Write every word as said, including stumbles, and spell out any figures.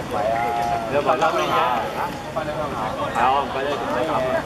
Phải, uh, nếu mà nó mới nhá. Phải không? Phải đây cũng phải học.